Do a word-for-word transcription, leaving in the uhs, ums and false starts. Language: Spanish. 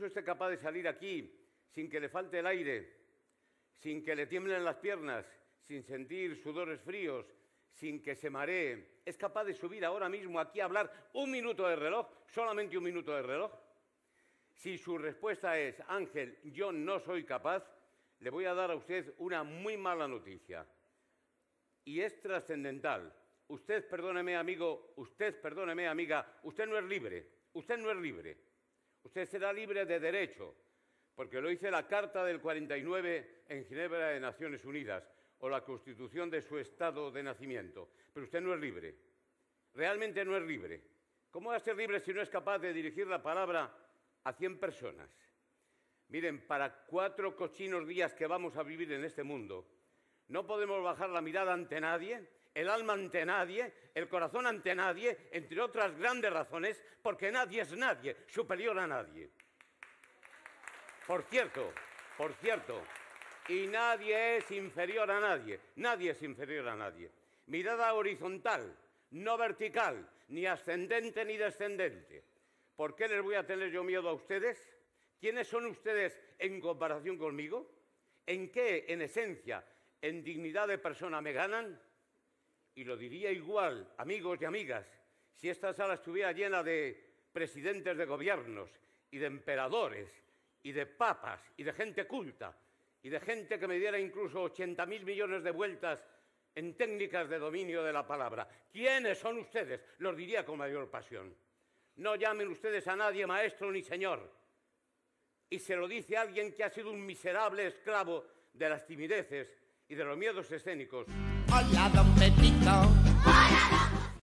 usted capaz de salir aquí sin que le falte el aire, sin que le tiemblen las piernas, sin sentir sudores fríos, sin que se maree, ¿es capaz de subir ahora mismo aquí a hablar un minuto de reloj, solamente un minuto de reloj? Si su respuesta es, Ángel, yo no soy capaz, le voy a dar a usted una muy mala noticia. Y es trascendental. Usted, perdóneme, amigo, usted, perdóneme, amiga, usted no es libre, usted no es libre. Usted será libre de derecho, porque lo dice la Carta del cuarenta y nueve en Ginebra de Naciones Unidas, o la Constitución de su estado de nacimiento. Pero usted no es libre. Realmente no es libre. ¿Cómo va a ser libre si no es capaz de dirigir la palabra a cien personas? Miren, para cuatro cochinos días que vamos a vivir en este mundo, no podemos bajar la mirada ante nadie, el alma ante nadie, el corazón ante nadie, entre otras grandes razones, porque nadie es nadie, superior a nadie. Por cierto, por cierto, y nadie es inferior a nadie, nadie es inferior a nadie. Mirada horizontal, no vertical, ni ascendente ni descendente. ¿Por qué les voy a tener yo miedo a ustedes? ¿Quiénes son ustedes en comparación conmigo? ¿En qué, en esencia, en dignidad de persona me ganan? Y lo diría igual, amigos y amigas, si esta sala estuviera llena de presidentes de gobiernos y de emperadores y de papas y de gente culta y de gente que me diera incluso ochenta mil millones de vueltas en técnicas de dominio de la palabra. ¿Quiénes son ustedes? Los diría con mayor pasión. No llamen ustedes a nadie maestro ni señor. Y se lo dice alguien que ha sido un miserable esclavo de las timideces y de los miedos escénicos. Hola, don Pepito.